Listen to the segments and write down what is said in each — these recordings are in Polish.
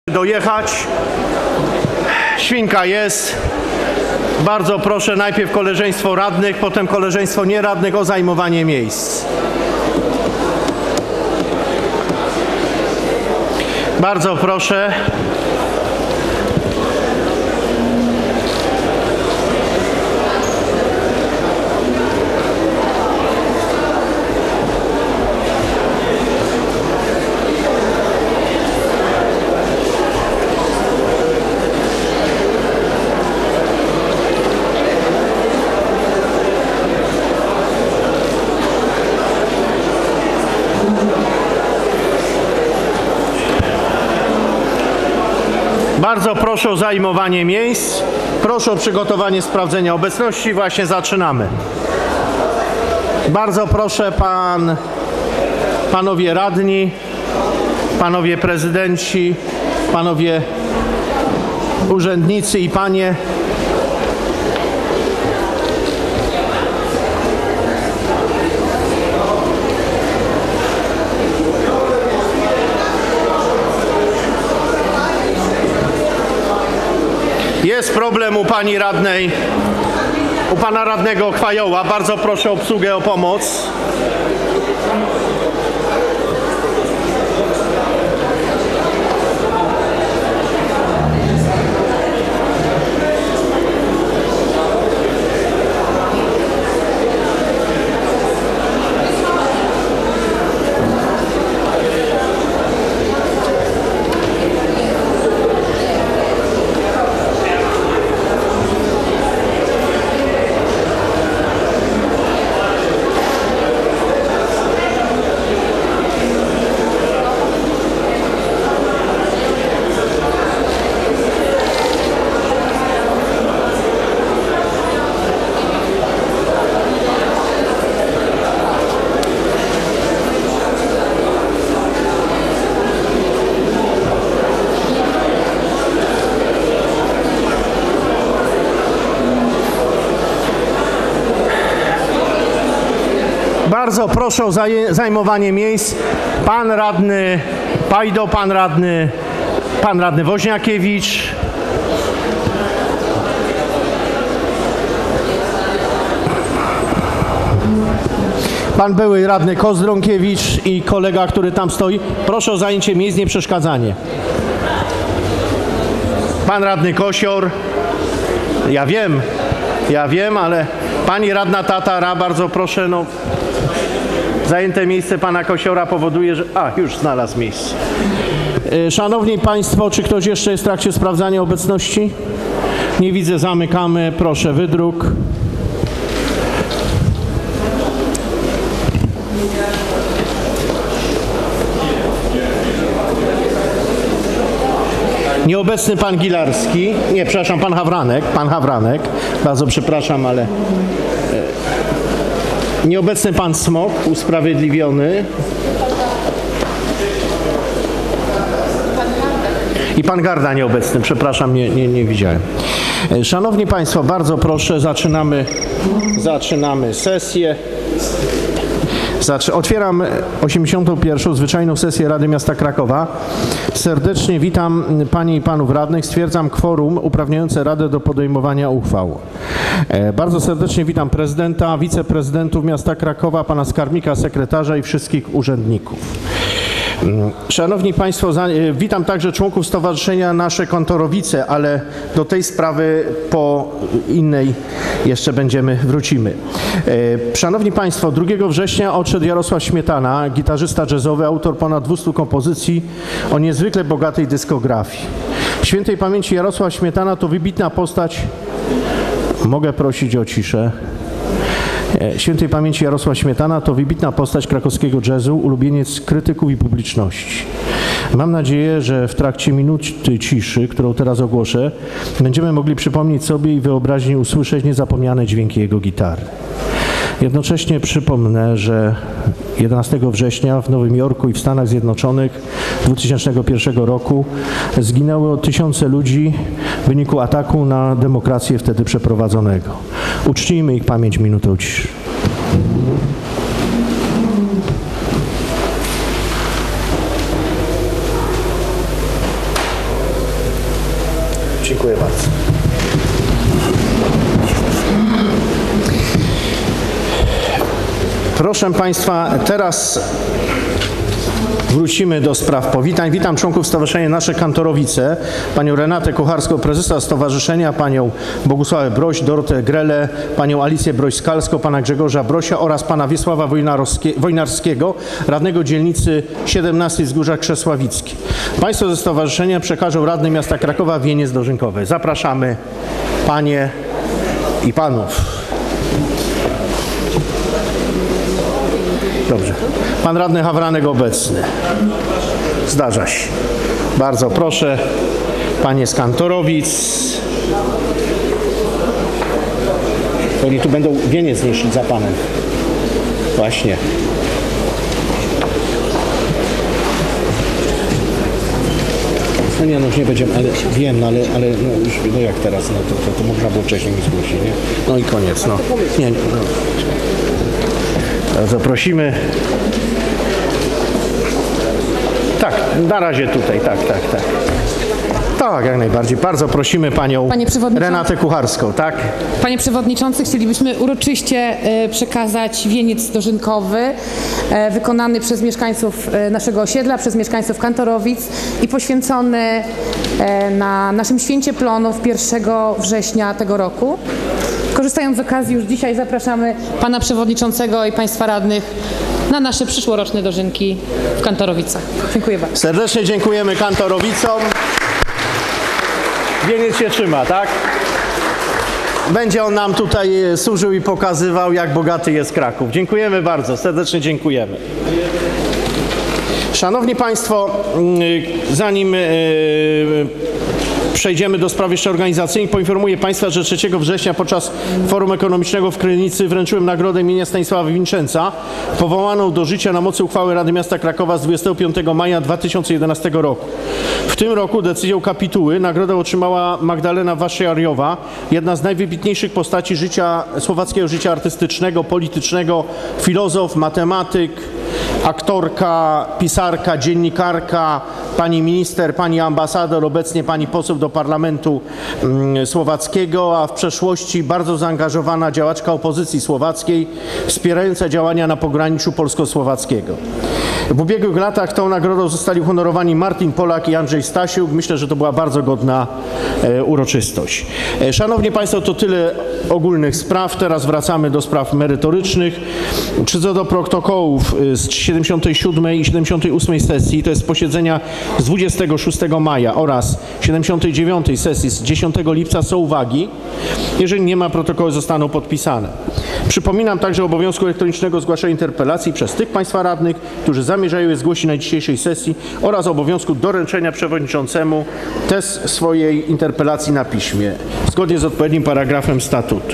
dojechać. Świnka jest. Bardzo proszę najpierw koleżeństwo radnych, potem koleżeństwo nieradnych o zajmowanie miejsc. Bardzo proszę. Bardzo proszę o zajmowanie miejsc. Proszę o przygotowanie sprawdzenia obecności. Właśnie zaczynamy. Bardzo proszę panowie radni, panowie prezydenci, panowie urzędnicy i panie. Jest problem u pani radnej, u pana radnego Chwajoła. Bardzo proszę o obsługę, o pomoc. Bardzo proszę o zajmowanie miejsc. Pan radny Pajdo, pan radny Woźniakiewicz. Pan były radny Kozdrąkiewicz i kolega, który tam stoi. Proszę o zajęcie miejsc, nie przeszkadzanie. Pan radny Kosior. Ja wiem, ale pani radna Tatara, bardzo proszę, no. Zajęte miejsce pana Kosiora powoduje, że... już znalazł miejsce. Szanowni Państwo, czy ktoś jeszcze jest w trakcie sprawdzania obecności? Nie widzę, zamykamy. Proszę, wydruk. Nieobecny pan Gilarski. Nie, przepraszam, pan Hawranek. Bardzo przepraszam, ale... Nieobecny pan Smok, usprawiedliwiony. I pan Garda nieobecny, przepraszam, nie widziałem. Szanowni Państwo, bardzo proszę, zaczynamy sesję. Otwieram 81. zwyczajną sesję Rady Miasta Krakowa. Serdecznie witam panie i panów radnych. Stwierdzam kworum uprawniające Radę do podejmowania uchwał. Bardzo serdecznie witam prezydenta, wiceprezydentów miasta Krakowa, pana skarbnika, sekretarza i wszystkich urzędników. Szanowni Państwo, witam także członków Stowarzyszenia Nasze Kontorowice, ale do tej sprawy po innej jeszcze wrócimy. Szanowni Państwo, 2 września odszedł Jarosław Śmietana, gitarzysta jazzowy, autor ponad 200 kompozycji o niezwykle bogatej dyskografii. Świętej pamięci Jarosław Śmietana to wybitna postać. Mogę prosić o ciszę. Świętej pamięci Jarosław Śmietana to wybitna postać krakowskiego jazzu, ulubieniec krytyków i publiczności. Mam nadzieję, że w trakcie minuty ciszy, którą teraz ogłoszę, będziemy mogli przypomnieć sobie i wyobraźni usłyszeć niezapomniane dźwięki jego gitary. Jednocześnie przypomnę, że 11 września w Nowym Jorku i w Stanach Zjednoczonych 2001 roku zginęło tysiące ludzi w wyniku ataku na demokrację wtedy przeprowadzonego. Uczcijmy ich pamięć minutą ciszy. Dziękuję bardzo. Proszę Państwa, teraz wrócimy do spraw powitań. Witam członków Stowarzyszenia Nasze Kantorowice, panią Renatę Kucharską, prezesa stowarzyszenia, panią Bogusławę Broś, Dorotę Grelę, panią Alicję Broś-Skalską, pana Grzegorza Brosia oraz pana Wiesława Wojnarskiego, radnego dzielnicy 17 Wzgórza Krzesławickie. Państwo ze stowarzyszenia przekażą radny miasta Krakowa wieniec dożynkowy. Zapraszamy panie i panów. Dobrze. Pan radny Hawranek obecny. Zdarza się. Bardzo proszę. Panie z Kantorowic. Oni tu będą wieniec nieśli za panem. Właśnie. No nie, no już nie będziemy, ale wiem, no ale no już, no jak teraz, no to można było wcześniej mi zgłosić, nie? No i koniec, no. Nie, no. Bardzo prosimy. Tak, na razie tutaj, tak. Tak, jak najbardziej. Bardzo prosimy panią Renatę Kucharską, tak? Panie Przewodniczący, chcielibyśmy uroczyście przekazać wieniec dożynkowy wykonany przez mieszkańców naszego osiedla, przez mieszkańców Kantorowic i poświęcony na naszym Święcie Plonów 1 września tego roku. Korzystając z okazji, już dzisiaj zapraszamy pana przewodniczącego i państwa radnych na nasze przyszłoroczne dożynki w Kantorowicach. Dziękuję bardzo. Serdecznie dziękujemy Kantorowicom. Wieniec się trzyma, tak? Będzie on nam tutaj służył i pokazywał, jak bogaty jest Kraków. Dziękujemy bardzo, serdecznie dziękujemy. Szanowni Państwo, zanim przejdziemy do spraw jeszcze organizacyjnych, poinformuję Państwa, że 3 września podczas Forum Ekonomicznego w Krynicy wręczyłem nagrodę imienia Stanisława Winczęca, powołaną do życia na mocy uchwały Rady Miasta Krakowa z 25 maja 2011 roku. W tym roku decyzją kapituły nagrodę otrzymała Magdalena Waszyariowa, jedna z najwybitniejszych postaci słowackiego życia artystycznego, politycznego, filozof, matematyk, aktorka, pisarka, dziennikarka, pani minister, pani ambasador, obecnie pani poseł do Parlamentu Słowackiego, a w przeszłości bardzo zaangażowana działaczka opozycji słowackiej, wspierająca działania na pograniczu polsko-słowackiego. W ubiegłych latach tą nagrodą zostali uhonorowani Martin Polak i Andrzej Stasiuk. Myślę, że to była bardzo godna uroczystość. Szanowni Państwo, to tyle ogólnych spraw. Teraz wracamy do spraw merytorycznych. Co do protokołów z 77 i 78 sesji, to jest posiedzenia z 26 maja oraz 79 sesji z 10 lipca są uwagi. Jeżeli nie ma, protokoły zostaną podpisane. Przypominam także o obowiązku elektronicznego zgłaszania interpelacji przez tych Państwa radnych, którzy zamierzają je zgłosić na dzisiejszej sesji, oraz obowiązku doręczenia przewodniczącemu swojej interpelacji na piśmie, zgodnie z odpowiednim paragrafem statutu.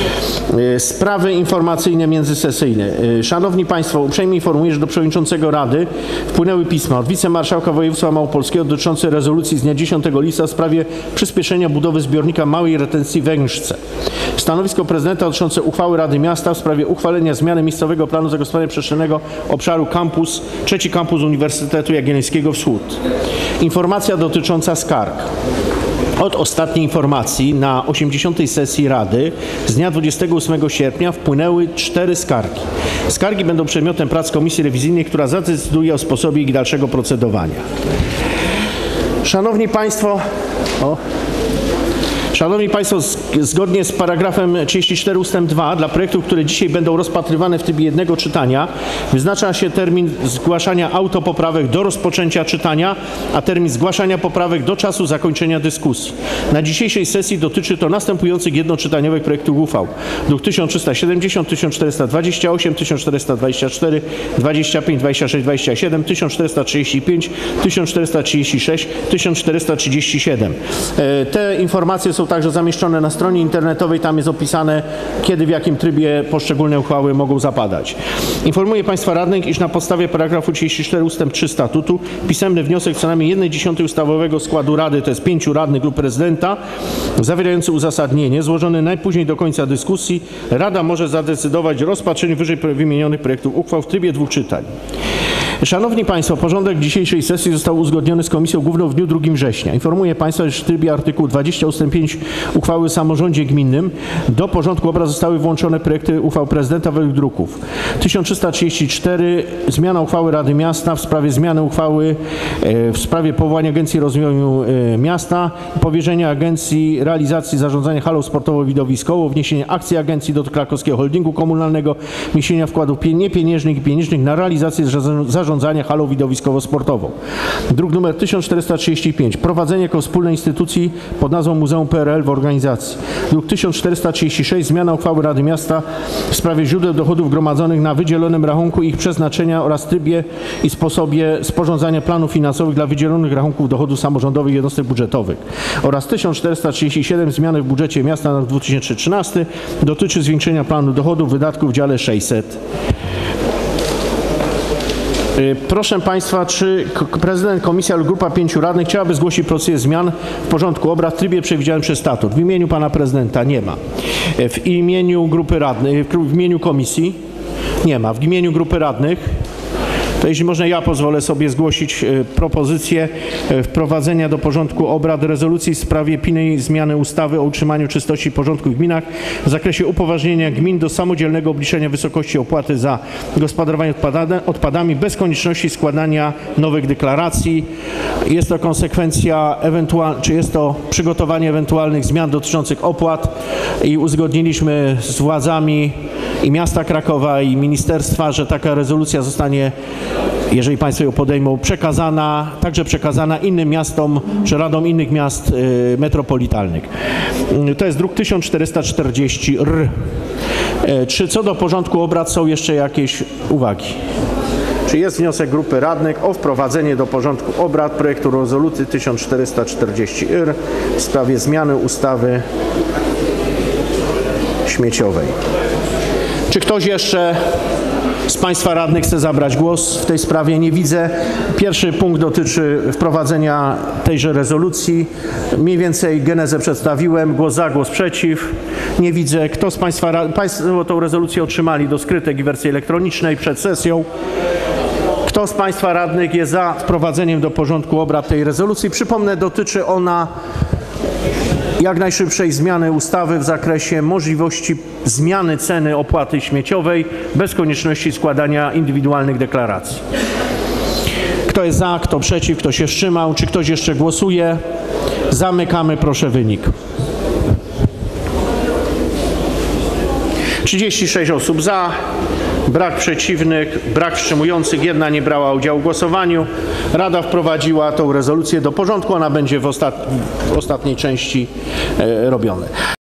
Sprawy informacyjne międzysesyjne. Szanowni Państwo, uprzejmie informuję, że do przewodniczącego Rady wpłynęły pisma od wicemarszałka województwa małopolskiego dotyczące rezolucji z dnia 10 lipca w sprawie przyspieszenia budowy zbiornika małej retencji w Węgrzce. Stanowisko prezydenta dotyczące uchwały Rady Miasta w sprawie uchwalenia zmiany miejscowego planu zagospodarowania przestrzennego obszaru trzeci kampus Uniwersytetu Jagiellońskiego Wschód. Informacja dotycząca skarg. Od ostatniej informacji na 80. sesji Rady z dnia 28 sierpnia wpłynęły 4 skargi. Skargi będą przedmiotem prac Komisji Rewizyjnej, która zadecyduje o sposobie ich dalszego procedowania. Szanowni Państwo, zgodnie z paragrafem 34 ust. 2 dla projektów, które dzisiaj będą rozpatrywane w trybie jednego czytania, wyznacza się termin zgłaszania autopoprawek do rozpoczęcia czytania, a termin zgłaszania poprawek do czasu zakończenia dyskusji. Na dzisiejszej sesji dotyczy to następujących jednoczytaniowych projektów uchwał: druk 1370, 1428, 1424, 25, 26, 27, 1435, 1436, 1437. Te informacje są także zamieszczone na stronie internetowej. Tam jest opisane, kiedy, w jakim trybie poszczególne uchwały mogą zapadać. Informuję Państwa radnych, iż na podstawie paragrafu 34 ust. 3 statutu pisemny wniosek co najmniej 1/10 ustawowego składu Rady, to jest 5 radnych lub prezydenta, zawierający uzasadnienie, złożony najpóźniej do końca dyskusji, Rada może zadecydować o rozpatrzeniu wyżej wymienionych projektów uchwał w trybie 2 czytań. Szanowni Państwo, porządek dzisiejszej sesji został uzgodniony z Komisją Główną w dniu 2 września. Informuję Państwa, że w trybie artykułu 20 ust. 5 uchwały o samorządzie gminnym do porządku obrad zostały włączone projekty uchwał prezydenta według druków. 1334 zmiana uchwały Rady Miasta w sprawie zmiany uchwały w sprawie powołania Agencji Rozwoju Miasta, powierzenia Agencji Realizacji Zarządzania halą sportowo-widowiskową, wniesienia akcji agencji do Krakowskiego Holdingu Komunalnego, wniesienia wkładów niepieniężnych i pieniężnych na realizację zarządzania halą widowiskowo-sportową. Druk nr 1435. Prowadzenie jako wspólnej instytucji pod nazwą Muzeum PRL w organizacji. Druk 1436. Zmiana uchwały Rady Miasta w sprawie źródeł dochodów gromadzonych na wydzielonym rachunku, ich przeznaczenia oraz trybie i sposobie sporządzania planów finansowych dla wydzielonych rachunków dochodów samorządowych jednostek budżetowych. Oraz 1437. Zmiany w budżecie miasta na 2013 dotyczy zwiększenia planu dochodów, wydatków w dziale 600. Proszę Państwa, czy prezydent, komisja lub grupa 5 radnych chciałaby zgłosić propozycję zmian w porządku obrad w trybie przewidzianym przez statut? W imieniu pana prezydenta nie ma. W imieniu grupy radnych, w imieniu komisji nie ma. W imieniu grupy radnych, to jeśli można, ja pozwolę sobie zgłosić propozycję wprowadzenia do porządku obrad rezolucji w sprawie pilnej zmiany ustawy o utrzymaniu czystości i porządku w gminach w zakresie upoważnienia gmin do samodzielnego obliczenia wysokości opłaty za gospodarowanie odpadami bez konieczności składania nowych deklaracji. Jest to konsekwencja czy jest to przygotowanie ewentualnych zmian dotyczących opłat i uzgodniliśmy z władzami i miasta Krakowa, i ministerstwa, że taka rezolucja zostanie, jeżeli Państwo ją podejmą, także przekazana innym miastom, czy radom innych miast metropolitalnych. To jest druk 1440-R. Czy co do porządku obrad są jeszcze jakieś uwagi? Czy jest wniosek grupy radnych o wprowadzenie do porządku obrad projektu rezolucji 1440-R w sprawie zmiany ustawy śmieciowej? Czy ktoś jeszcze z Państwa radnych chce zabrać głos w tej sprawie? Nie widzę. Pierwszy punkt dotyczy wprowadzenia tejże rezolucji. Mniej więcej genezę przedstawiłem. Głos za, głos przeciw. Nie widzę. Kto z Państwo tą rezolucję otrzymali do skrytek i wersji elektronicznej przed sesją. Kto z Państwa radnych jest za wprowadzeniem do porządku obrad tej rezolucji? Przypomnę, dotyczy ona jak najszybszej zmiany ustawy w zakresie możliwości zmiany ceny opłaty śmieciowej bez konieczności składania indywidualnych deklaracji. Kto jest za, kto przeciw, kto się wstrzymał? Czy ktoś jeszcze głosuje? Zamykamy, proszę, wynik. 36 osób za, brak przeciwnych, brak wstrzymujących, 1 nie brała udziału w głosowaniu. Rada wprowadziła tą rezolucję do porządku, ona będzie w ostatniej części robiona.